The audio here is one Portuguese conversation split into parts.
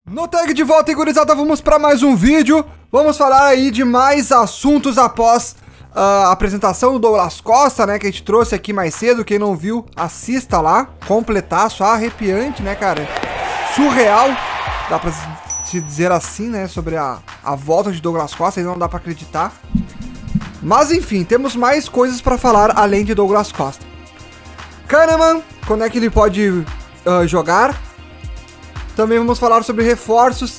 No tag de volta, gurizada, vamos para mais um vídeo. Vamos falar aí de mais assuntos após a apresentação do Douglas Costa, né, que a gente trouxe aqui mais cedo. Quem não viu, assista lá, completaço, arrepiante, né, cara, surreal, dá pra se dizer assim, né, sobre a volta de Douglas Costa, ainda não dá pra acreditar. Mas enfim, temos mais coisas pra falar além de Douglas Costa. Kahneman, quando é que ele pode jogar? Também vamos falar sobre reforços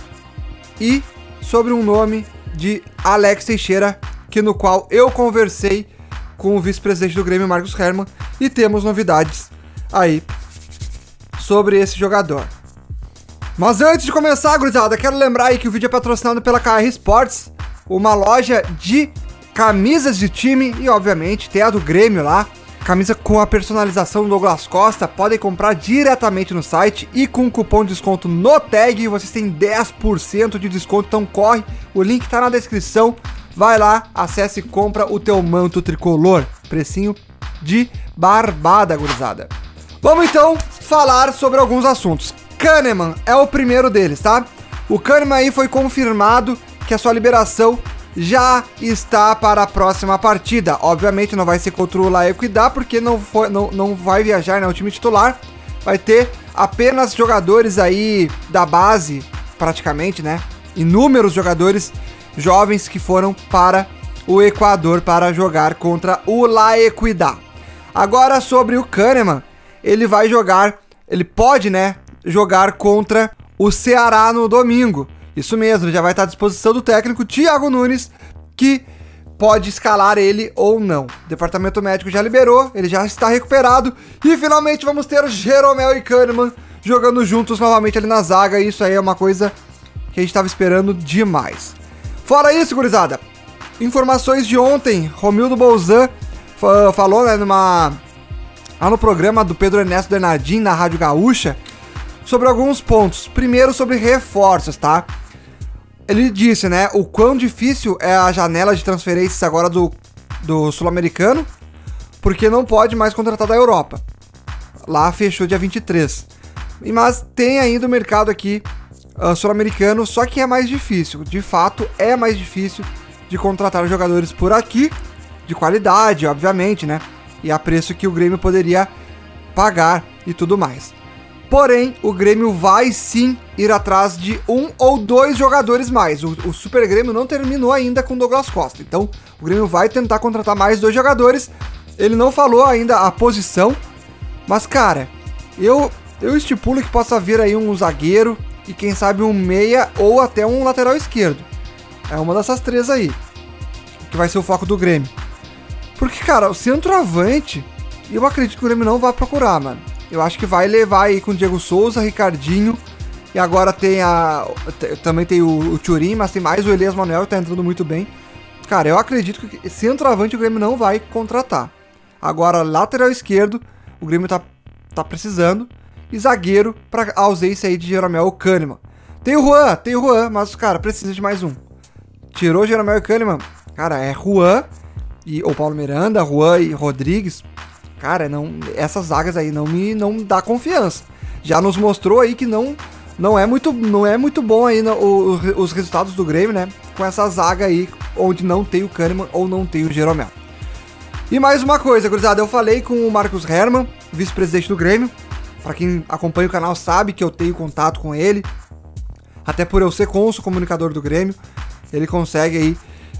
e sobre um nome de Alex Teixeira, no qual eu conversei com o vice-presidente do Grêmio, Marcos Herman, e temos novidades aí sobre esse jogador. Mas antes de começar, gurizada, quero lembrar aí que o vídeo é patrocinado pela KR Sports, uma loja de camisas de time e, obviamente, tem a do Grêmio lá. Camisa com a personalização do Douglas Costa, podem comprar diretamente no site e com o cupom de desconto no tag, vocês têm 10% de desconto, então corre, o link tá na descrição, vai lá, acesse e compra o teu manto tricolor, precinho de barbada, gurizada. Vamos então falar sobre alguns assuntos. Kahneman é o primeiro deles, tá? O Kahneman aí foi confirmado que a sua liberação já está para a próxima partida. Obviamente não vai ser contra o La Equidad, porque não vai viajar, né? O time titular vai ter apenas jogadores aí da base, praticamente, né? Inúmeros jogadores jovens que foram para o Equador para jogar contra o La Equidad. Agora sobre o Kahneman, ele vai jogar, ele pode, né, jogar contra o Ceará no domingo. Isso mesmo, já vai estar à disposição do técnico Thiago Nunes, que pode escalar ele ou não. O departamento médico já liberou, ele já está recuperado e finalmente vamos ter o Jeromel e Kahneman jogando juntos novamente ali na zaga. Isso aí é uma coisa que a gente estava esperando demais. Fora isso, gurizada, informações de ontem, Romildo Bolzan falou, né, lá no programa do Pedro Ernesto Bernardin na Rádio Gaúcha, sobre alguns pontos. Primeiro sobre reforços, tá? Ele disse, né, o quão difícil é a janela de transferências agora do Sul-Americano, porque não pode mais contratar da Europa. Lá fechou dia 23. Mas tem ainda o mercado aqui sul-americano, só que é mais difícil. De fato, é mais difícil de contratar jogadores por aqui, de qualidade, obviamente, né? E a preço que o Grêmio poderia pagar e tudo mais. Porém, o Grêmio vai sim ir atrás de um ou dois jogadores mais. O Super Grêmio não terminou ainda com o Douglas Costa. Então, o Grêmio vai tentar contratar mais 2 jogadores. Ele não falou ainda a posição. Mas, cara, eu estipulo que possa vir aí um zagueiro e quem sabe um meia ou até um lateral esquerdo. É uma dessas 3 aí que vai ser o foco do Grêmio. Porque, cara, o centroavante, eu acredito que o Grêmio não vai procurar, mano. Eu acho que vai levar aí com o Diego Souza, Ricardinho, e agora tem também tem o Thuram, mas tem mais o Elias Manuel, que tá entrando muito bem. Cara, eu acredito que centroavante o Grêmio não vai contratar. Agora, lateral esquerdo, o Grêmio tá precisando, e zagueiro para ausência aí de Jeromel e Kahneman. Tem o Juan, mas, cara, precisa de mais um. Tirou Jeromel e Kahneman, cara, é Juan, ou Paulo Miranda, Juan e Rodrigues. Cara, essas zagas aí não dá confiança. Já nos mostrou aí que não é muito bom aí os resultados do Grêmio, né? Com essa zaga aí, onde não tem o Kahneman ou não tem o Jeromel. E mais uma coisa, gurizada, eu falei com o Marcos Herman, vice-presidente do Grêmio. Pra quem acompanha o canal sabe que eu tenho contato com ele. Até por eu ser cônsul comunicador do Grêmio, ele consegue aí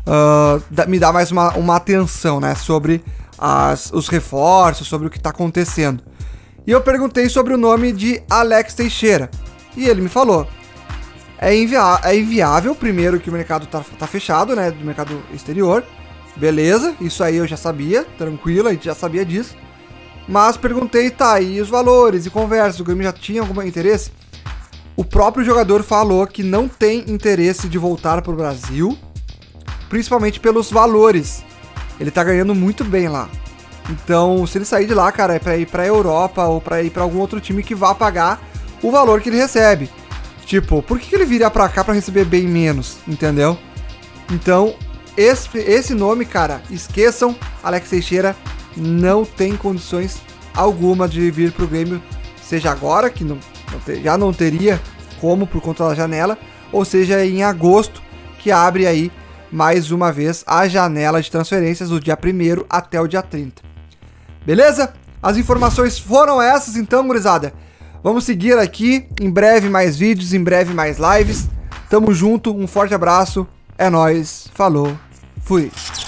me dar mais uma atenção, né? Sobre os reforços, sobre o que tá acontecendo. E eu perguntei sobre o nome de Alex Teixeira. E ele me falou, é inviável, primeiro que o mercado tá fechado, né, do mercado exterior. Beleza, isso aí eu já sabia, tranquilo, a gente já sabia disso. Mas perguntei, tá, e os valores e conversas, o Grêmio já tinha algum interesse? O próprio jogador falou que não tem interesse de voltar pro Brasil, principalmente pelos valores. Ele tá ganhando muito bem lá. Então, se ele sair de lá, cara, é pra ir pra Europa ou pra ir pra algum outro time que vá pagar o valor que ele recebe. Tipo, por que ele viria pra cá pra receber bem menos, entendeu? Então, esse nome, cara, esqueçam, Alex Teixeira não tem condições alguma de vir pro Grêmio, seja agora, que já não teria como por conta da janela, ou seja, em agosto, que abre aí mais uma vez a janela de transferências do dia 1º até o dia 30. Beleza? As informações foram essas, então, gurizada. Vamos seguir aqui, em breve mais vídeos, em breve mais lives. Tamo junto, um forte abraço, é nóis, falou, fui.